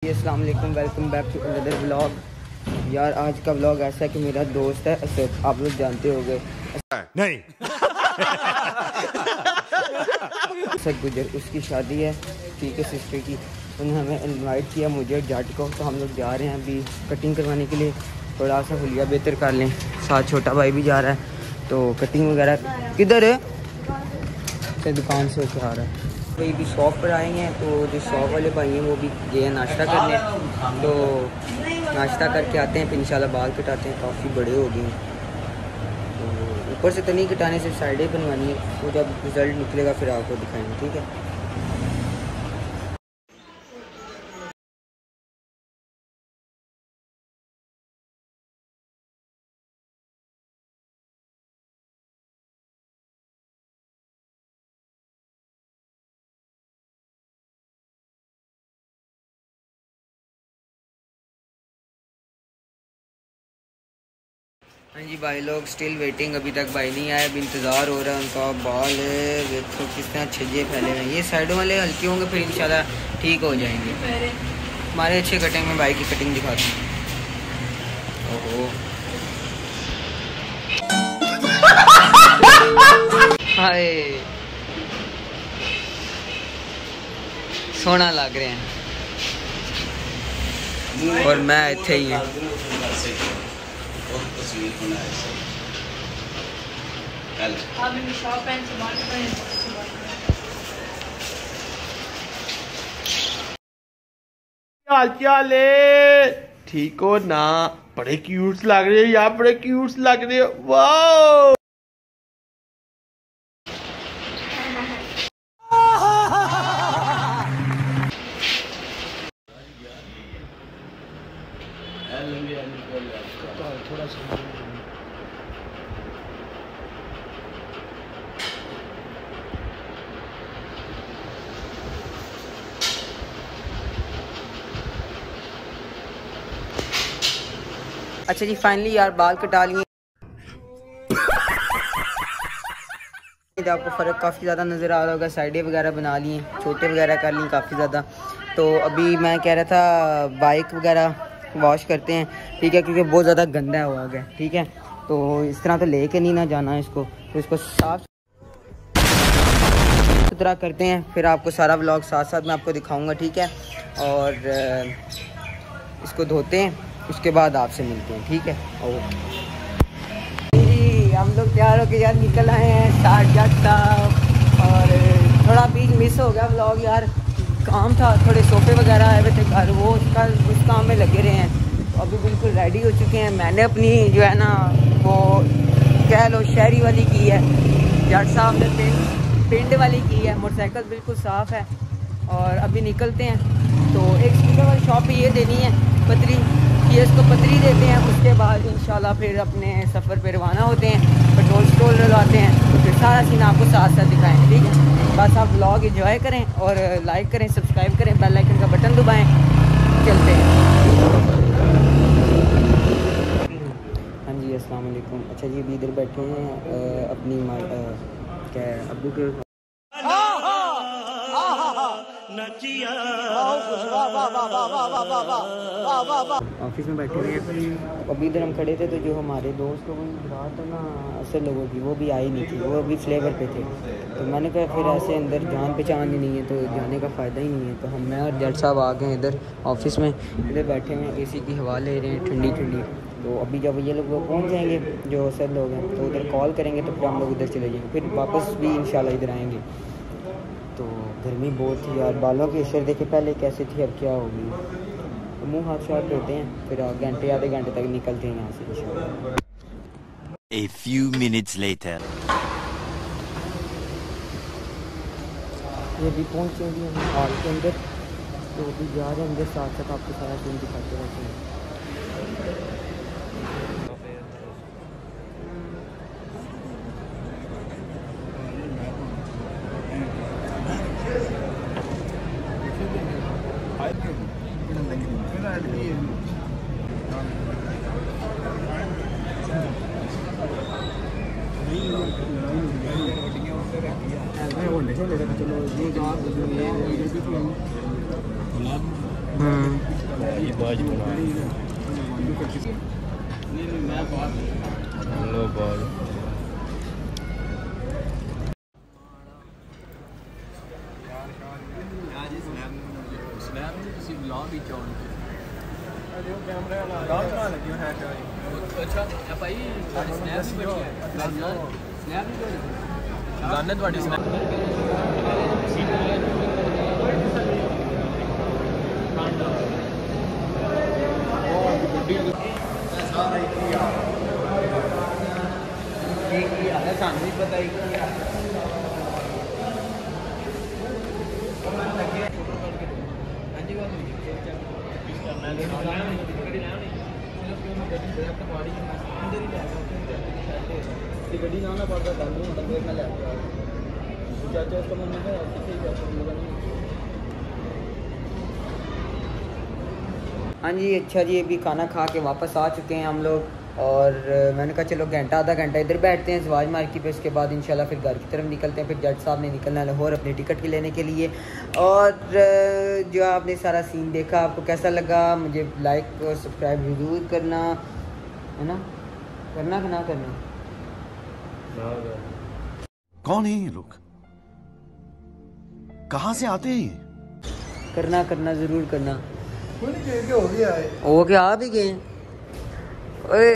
जी अस्सलाम वालेकुम, welcome back to another vlog. यार आज का व्लॉग ऐसा है कि मेरा दोस्त है असद, आप लोग जानते होंगे नहीं। असद गुजर, उसकी शादी है, ठीक है, सिस्टर की। उन्होंने हमें इनवाइट किया, मुझे और जाट को, तो हम लोग जा रहे हैं अभी कटिंग करवाने के लिए, थोड़ा सा हुलिया बेहतर कर लें। साथ छोटा भाई भी जा रहा है, तो कटिंग वगैरह किधर है, दुकान से होकर आ रहा है। वही भी शॉप पर आएंगे, तो जो शॉप वाले भाई हैं वो भी गए हैं नाश्ता करने, तो नाश्ता करके आते हैं, फिर इंशाल्लाह बाल कटाते हैं, काफ़ी बड़े हो गए हैं। तो ऊपर से तो नहीं कटाने, सिर्फ साइडें बनवानी है, तो जब रिज़ल्ट निकलेगा फिर आपको दिखाएंगे, ठीक है। हाँ जी भाई लोग स्टिल वेटिंग, अभी तक भाई नहीं आए, अभी इंतज़ार हो रहा है उनका। बाल है देखो किस तरह छज्जे फैले हुए हैं, ये साइडों वाले हल्के होंगे, फिर इंशाल्लाह ठीक हो जाएंगे। हमारे अच्छे कटिंग में भाई की कटिंग दिखाते हैं। ओहो हाय, सोना लग रहे हैं, और मैं इतने ही हूँ। हाल चाल ठीक हो ना? बड़े क्यूट लग रहे हो यार, बड़े क्यूट लग रहे हो, वाह। थोड़ा सा अच्छा जी, फाइनली यार बाल कटा लिए। आपको फ़र्क काफ़ी ज़्यादा नज़र आ रहा होगा, साइडें वगैरह बना ली हैं, छोटे वगैरह कर ली काफ़ी ज़्यादा। तो अभी मैं कह रहा था बाइक वगैरह वॉश करते हैं, ठीक है, क्योंकि बहुत ज़्यादा गंदा हुआ है, ठीक है। तो इस तरह तो लेके नहीं ना जाना है इसको, तो इसको साफ सुथरा करते हैं, फिर आपको सारा व्लॉग साथ साथ मैं आपको दिखाऊँगा, ठीक है। और इसको धोते हैं, उसके बाद आपसे मिलते हैं, ठीक है। ओके जी, हम लोग तैयार होके यार निकल आए हैं स्टार्ट जाता, और थोड़ा बीच मिस हो गया व्लॉग यार, काम था, थोड़े सोफे वगैरह आए हुए थे घर, वो उस काम में लगे रहे हैं। तो अभी बिल्कुल रेडी हो चुके हैं। मैंने अपनी जो है ना वो कह लो शहरी वाली की है, जाट साहब ने पिंड वाली की है, मोटरसाइकिल बिल्कुल साफ़ है। और अभी निकलते हैं, तो एक स्कूटर वाली शॉप पे ये देनी है पतरी, ये इसको पतरी देते हैं, उसके बाद इंशाल्लाह फिर अपने सफ़र पे रवाना होते हैं, पेट्रोल स्टोर लगाते हैं, तो फिर सारा सीन आपको साथ साथ दिखाएंगे, ठीक है। बस आप व्लॉग एंजॉय करें और लाइक करें, सब्सक्राइब करें, बेल आइकन का बटन दबाएं, चलते हैं। हाँ जी अस्सलाम वालेकुम। अच्छा जी, अभी इधर बैठे हैं अपनी क्या अब्बू के ऑफिस में बैठे हुए हैं। अभी इधर हम खड़े थे, तो जो हमारे दोस्त लोगों की बात है ना असल लोगों की, वो भी आई नहीं थी, वो अभी फ्लेवर पे थे। तो मैंने कहा फिर ऐसे अंदर जान पहचान ही नहीं है, तो जाने का फ़ायदा ही नहीं है। तो हम मैं और जट साहब आ गए इधर ऑफिस में, इधर बैठे हुए हैं, एसी की हवा ले रहे हैं ठंडी ठंडी। तो अभी जब ये लोग पहुँच जाएंगे, जो असल लोग हैं, तो उधर कॉल करेंगे, तो फिर हम लोग उधर चले जाएंगे, फिर वापस भी इंशाल्लाह इधर आएँगे। तो गर्मी बहुत थी यार, बालों की असर देखे पहले कैसे थी, अब क्या होगी। तो मुँह हाथ शाथ धोते हैं, फिर घंटे आधे घंटे तक निकलते हैं यहाँ से इंशाल्लाह। A few minutes later. ये भी पहुँचे भी हम हॉल के अंदर, तो अभी जा रहे हैं अंदर, साथ साथ आपको सारा सीन दिखाते रहते हैं। ये बाज बना लो बाज हाँ जी, अच्छा जी, अभी खाना खा के वापस आ चुके हैं हम लोग। और मैंने कहा चलो आधा घंटा इधर बैठते हैं जवाज मार्केट पे, उसके बाद इंशाल्लाह फिर घर की तरफ निकलते हैं। फिर जज साहब ने निकलना है लाहौर अपनी टिकट के लेने के लिए। और जो आपने सारा सीन देखा, आपको कैसा लगा मुझे लाइक और सब्सक्राइब ज़रूर करना, है ना? करना कि ना करना? कौन है ये लोग? कहाँ से आते हैं? करना ज़रूर करना। हो गया है। हो गया, आ भी गए।